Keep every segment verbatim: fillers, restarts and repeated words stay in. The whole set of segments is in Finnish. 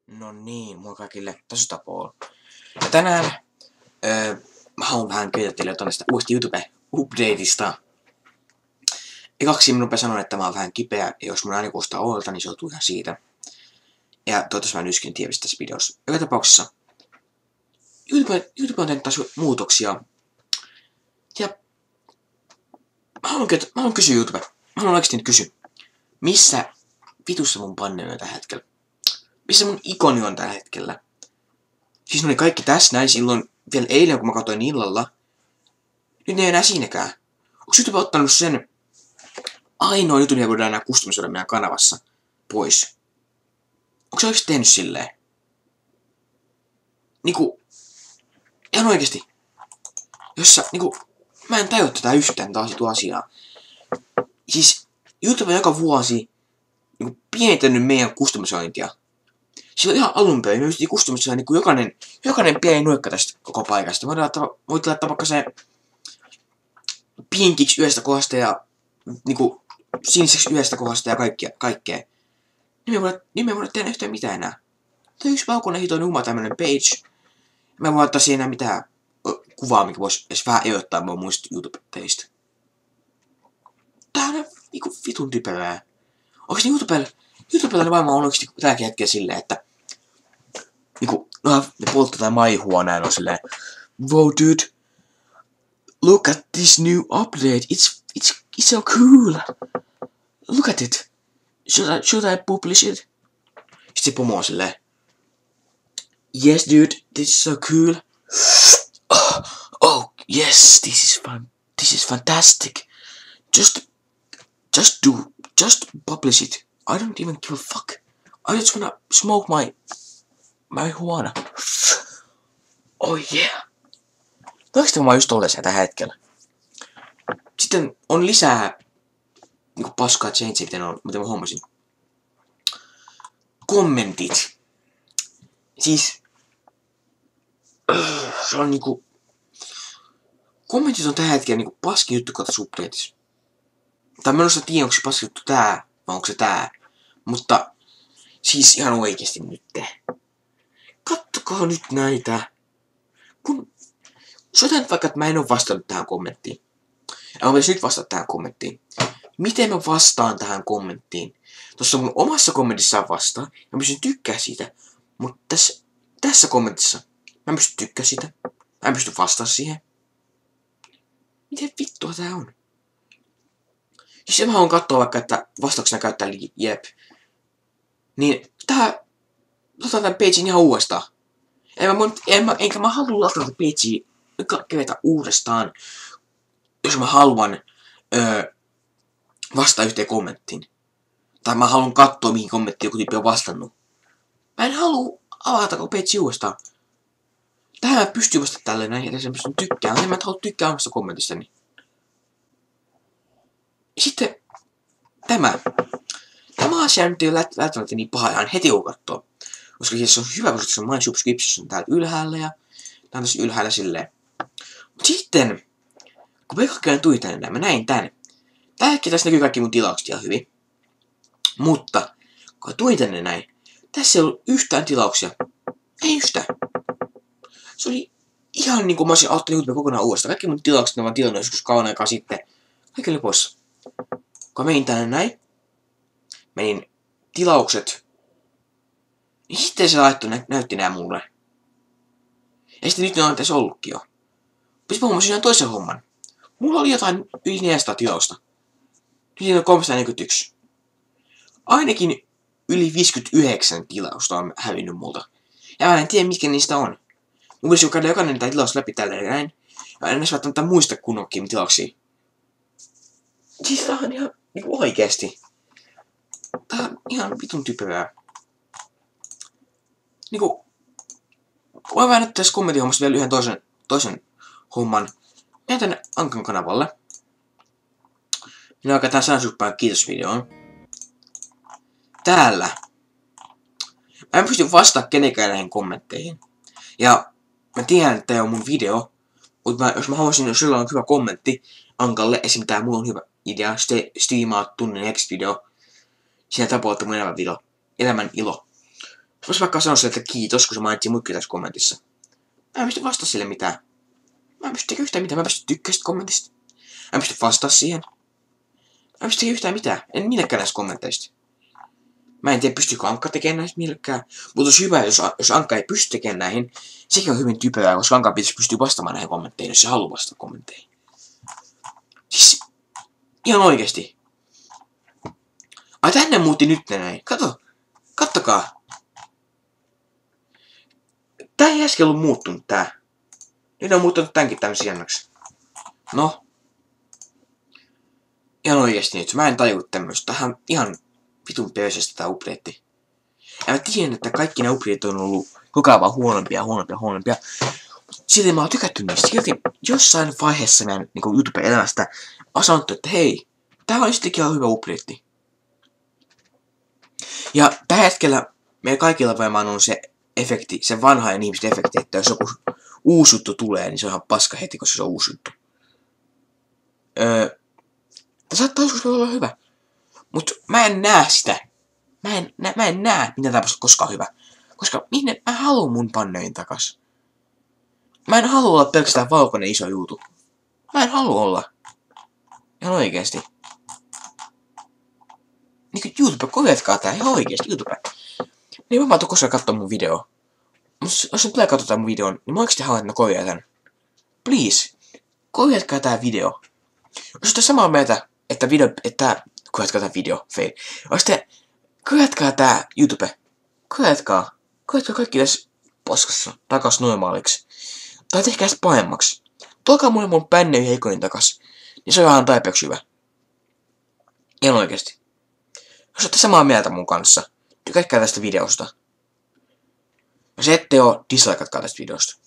No niin, moi kaikille, tässä Paul. Ja tänään öö, mä haluan vähän kertoa teille jotain tästä uudesta YouTube-updateista. Ekaksi minun pitää sanoa, että mä oon vähän kipeä, ja jos mun ääni kuulostaa oolta, niin se joutuu ihan siitä. Ja toivottavasti mä en yskin tiedä tässä videossa. Joka tapauksessa YouTube, YouTube on tehnyt taas muutoksia. Ja mä haluan, mä haluan kysyä YouTube. Mä haluan oikeesti nyt kysyä. Missä vitussa mun panne on tällä hetkellä? Missä mun ikoni on tällä hetkellä? Siis ne oli kaikki tässä näin silloin vielä eilen, kun mä katsoin illalla. Nyt ne ei enää siinäkään. Onks YouTube ottanut sen ainoa jutun, joka voidaan enää kustomisoida meidän kanavassa pois? Onko se oikeesti tehnyt silleen? Niinku, ihan oikeesti. Jossa, niinku, mä en tajua tätä yhtään taas tuo asiaa. Siis, YouTube on joka vuosi niinku pienentänyt meidän kustomisointia. Silloin ihan alun perin me pystyttiin kustomisoida niinku jokainen, jokainen pieni nuikka tästä koko paikasta. Voidaan laittaa, voit laittaa vaikka se pinkiksi yhdestä kohdasta ja niinku siniseksi yhdestä kohdasta ja kaikkea. kaikkea. Niin me voidaan, niin me voidaan tehdä yhtään mitään enää. Tämä on yksi valkoinen hitoinen uma tämmönen page. Mä en voi ottaa siihen enää mitään kuvaa, mikä voisi edes vähän ehdottaa mua muista YouTube-teistä. Tää on niinku vitun typerää. Oikeesti YouTubella, YouTubella varmaan on oikeesti tälläkin hetkellä silleen, että niinku, no ne polttaa tai maihua näin on silleen, wow dude, look at this new update, it's, it's, it's so cool. Look at it. Should I, should I publish it? Sitten se pomo on silleen, yes dude, this is so cool. Oh, oh yes, this is fun, this is fantastic. Just, just do, just publish it. I don't even give a fuck. I just wanna smoke my marijuana. Oh yeah. Toivottavasti mä oon just tolleen tällä hetkellä. Sitten on lisää niinku paskaa changeja, miten, on, miten mä huomasin. Kommentit. Siis se on niinku kommentit on tällä hetkellä niinku paskin juttu kautta updateissa. Tai mä en osaa tiedä, onko se paskin juttu tää vai onko se tää. Mutta siis ihan oikeesti nytte. Kattokaa nyt näitä. Kun soitan nyt vaikka, että mä en oo vastannut tähän kommenttiin. Ja mä voisin nyt vastata tähän kommenttiin. Miten mä vastaan tähän kommenttiin? Tuossa mun omassa kommentissa vastaan. Mä pystyn tykkää siitä. Mutta tässä, tässä kommentissa mä en pysty tykkää siitä. Mä en pysty vastaa siihen. Miten vittua tää on? Jos mä haluan katsoa vaikka, että vastauksena käyttää jep. Niin tää, otan tän pagein ihan uudestaan. En mä, en mä, enkä mä halua latata pagea kevetä uudestaan, jos mä haluan öö, vastaa yhteen kommenttiin. Tai mä haluan katsoa, mihin kommenttiin joku tyyppi on vastannut. Mä en halua avata koko page uudestaan. Tähän mä pystyn vastata tälleen näin, että sen pystyn tykkäämään. En mä halua tykkää omasta kommentistani. Sitten tämä. Tämä asia nyt ei ole välttämättä niin paha ihan heti kun kattoo. Koska siis se on hyvä, koska se on My Subscriptions on täällä ylhäällä ja tää on tässä ylhäällä silleen. Mut sitten, kun mä kaikkeen tuin tänne näin, mä näin tän. Tää hetki tässä näkyy kaikki mun tilaukset ihan hyvin. Mutta, kun mä tuin tänne näin, tässä ei ollut yhtään tilauksia. Ei yhtään. Se oli ihan niinku mä olisin auttanut YouTube kokonaan uudestaan. Kaikki mun tilaukset ne vaan tilannut joskus kauan aikaa sitten. Kaikki oli poissa. Kun mä menin tänne näin, menin tilaukset, niin sitten se laittoi, nä näytti nää mulle. Ja sitten nyt ne on tässä ollutkin jo. Sitten mä huomasin ihan toisen homman. Mulla oli jotain yli neljäsataa tilausta. Nyt niitä on kolmesataaneljäkymmentäyksi. Ainakin yli viisikymmentäyhdeksän tilausta on hävinnyt multa. Ja mä en tiedä mitkä niistä on. Mun pitäisi käydä jokainen niitä tilaus läpi tälleen näin. Ja en edes välttämättä muista kunnonkin tilauksia. Siis tää on ihan niinku oikeesti. Tää on ihan vitun typerää. Niinku, voin vähän tässä kommenttihommassa vielä yhden toisen, toisen homman. Menen tänne Ankan kanavalle. Minä alkaa tää sanasuppaan kiitosvideoon. Täällä. Mä en pysty vastaamaan kenenkään näihin kommentteihin. Ja mä tiedän, että tää on mun video. Mutta mä, jos mä haluaisin, jos sulla on hyvä kommentti Ankalle, esim. Tää mulla on hyvä idea, stiimaa tunnin next video. Siinä tapahtuu mun elämän video. Elämän ilo. Vois vaikka sanoa sille, että kiitos, kun se mainitsi muikki tässä kommentissa. Mä en pysty vastaa sille mitään. Mä en pysty tekemään yhtään mitään. Mä en pysty tykkää sitä kommentista. Mä en pysty vastaa siihen. Mä en pysty tekemään yhtään mitään. En millekään näistä kommenteista. Mä en tiedä, pystyykö Ankka tekemään näistä millekään. Mutta olisi hyvä, jos, jos Ankka ei pysty tekemään näihin. Sekin on hyvin typerää, koska Ankka pitäisi pystyä vastaamaan näihin kommentteihin, jos se haluaa vastata kommentteihin. Siis, ihan oikeesti. Ai tänne muutti nyt ne näin. Kato. Kattokaa. Tää ei äsken ollut muuttunut tää. Nyt on muuttunut tämänkin tämmöisen jännäksi. No. Ihan oikeesti nyt. Mä en tajua tämmöstä. Tähän on ihan vitun pöysästä tää update. Ja mä tiedän, että kaikki nämä updateit on ollut koko ajan vaan huonompia, huonompia, huonompia. Silti mä oon tykätty niistä. Silti jossain vaiheessa meidän niin YouTube-elämästä on sanottu, että hei, tää on sittenkin ihan hyvä update. Ja tällä hetkellä meillä kaikilla varmaan on se efekti, se vanha ja ihmisten efekti, että jos joku uusi juttu tulee, niin se on ihan paska heti, koska se on uusi juttu. Öö, Tämä saattaa joskus olla hyvä. Mut mä en näe sitä. Mä en, nä, mä en näe, mitä tää on koskaan hyvä. Koska minne mä haluan mun pannein takas. Mä en halua olla pelkästään valkoinen iso juutu. Mä en halua olla. Ihan oikeesti. Niinku YouTube, koetkaa tää ihan oikeesti, YouTube. Niin mä tuu koskaan kattoo mun video. Mut jos ne tulee katsotaan mun videon, niin mä oikeesti haluan, että ne korjaa please. Korjatkaa tää video. Jos te samaa mieltä, että video, että korjatkaa tää video, fail. Jos te korjatkaa tää YouTube. Korjatkaa. Korjatkaa kaikki tässä paskassa takas normaaliksi. Tai tehkää sitä pahemmaksi. Tuokaa mulle mun pännei heikoin takas. Niin se on ihan tarpeeksi hyvä. Ihan oikeesti. Jos olette samaa mieltä mun kanssa, tykätkää tästä videosta. Jos ette oo, dislikeatkaa tästä videosta.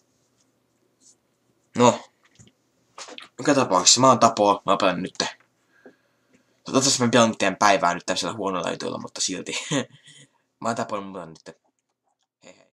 No. Joka tapauksessa, mä oon Tapo, mä oon nyt. Toivottavasti mä pelaan teidän päivää nyt tämmöisellä huonolla jutuilla, mutta silti. Mä oon Tapo, mä oon nyt. Hei hei.